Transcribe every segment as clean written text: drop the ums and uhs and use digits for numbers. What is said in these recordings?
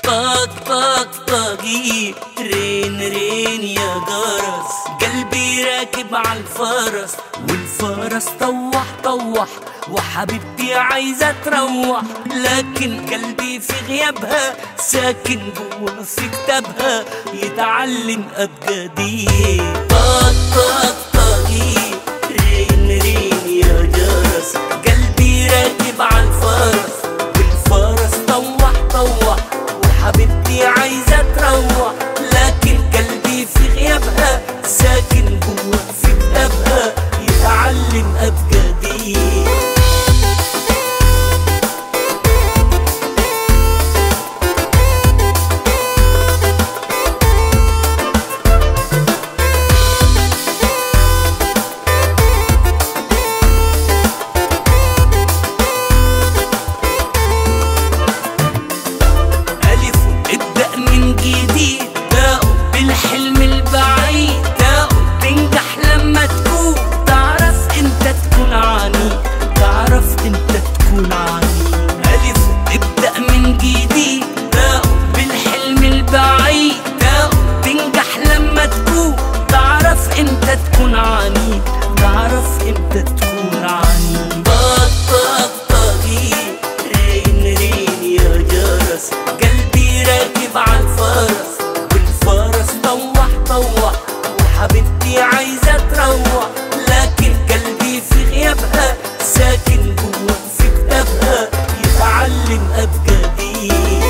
طق طق طقي رين رين يا جرس، قلبي راكب على الفرس والفرس طوح طوح، وحبيبتي عايزة تروح، لكن قلبي في غيابها ساكن جوا في كتابها يتعلم أبجدية. طق طق طقي رين رين يا جرس، قلبي راكب على الفرس والفرس طوح طوح، وحبيبتي عايزة تروح، لكن قلبي في غيابها ساكن جوا في كتابها يتعلم أبجدية. بالحلم البعيد تنجح لما تكون تعرف انت تكون عني، تعرف انت تكون عني. ألف ابدأ من جديد بالحلم البعيد تنجح لما تكون تعرف انت تكون عني، تعرف انت تكون عني. طق طق طقي رين رين يا جرس، قلبي راكب على الفرس والفرس طوح طوح، وحبيبتي عايزة تروح، لكن قلبي في غيابها ساكن جوا في كتابها يتعلم أبجدية.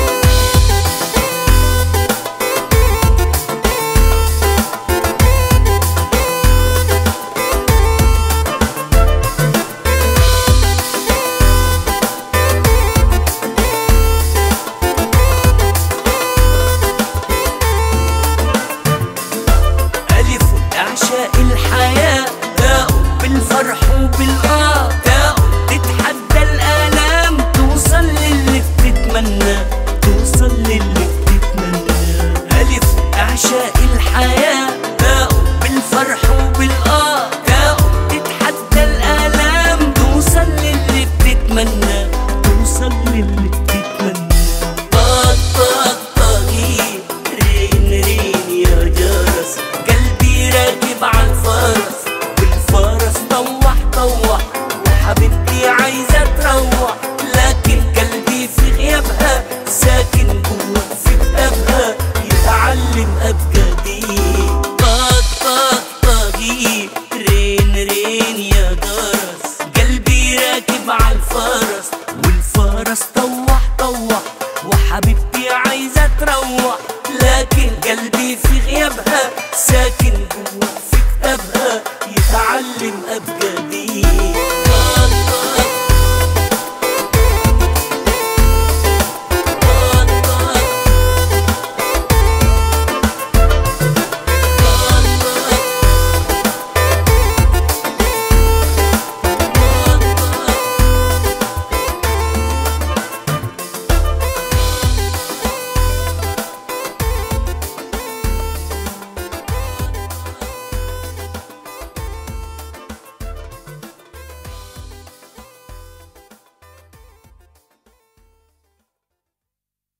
أعشاق الحياة بالفرح وبالآه، تتحدى الآلام توصل للي بتتمنى، توصل للي بتتمنى. ألف أعشاق الحياة بالفرح وبالآه، تتحدى الآلام توصل للي بتتمنى، توصل للي بتتمنى. طق طق طقي رين رين يا جرس، قلبي راكب على الفرس والفرس طوح طوح، وحبيبتي عايزة تروح، لكن قلبي في غيابها ساكن جوا في كتابها يتعلم أبجدية. طق طق طقي رين رين يا جرس، قلبي راكب على الفرس والفرس طوح طوح، وحبيبتي عايزة تروح، لكن قلبي في غيابها ساكن جوا في كتابها يتعلم أبجدية.